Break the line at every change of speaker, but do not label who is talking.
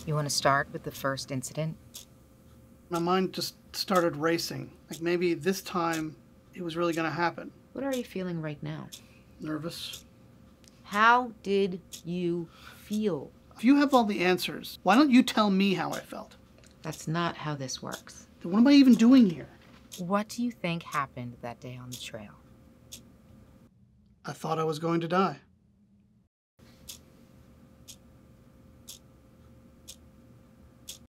You want to start with the first incident?
My mind just started racing. Like maybe this time it was really going to happen.
What are you feeling right now?
Nervous.
How did you feel?
If you have all the answers, why don't you tell me how I felt?
That's not how this works.
Then what am I even doing here?
What do you think happened that day on the trail?
I thought I was going to die.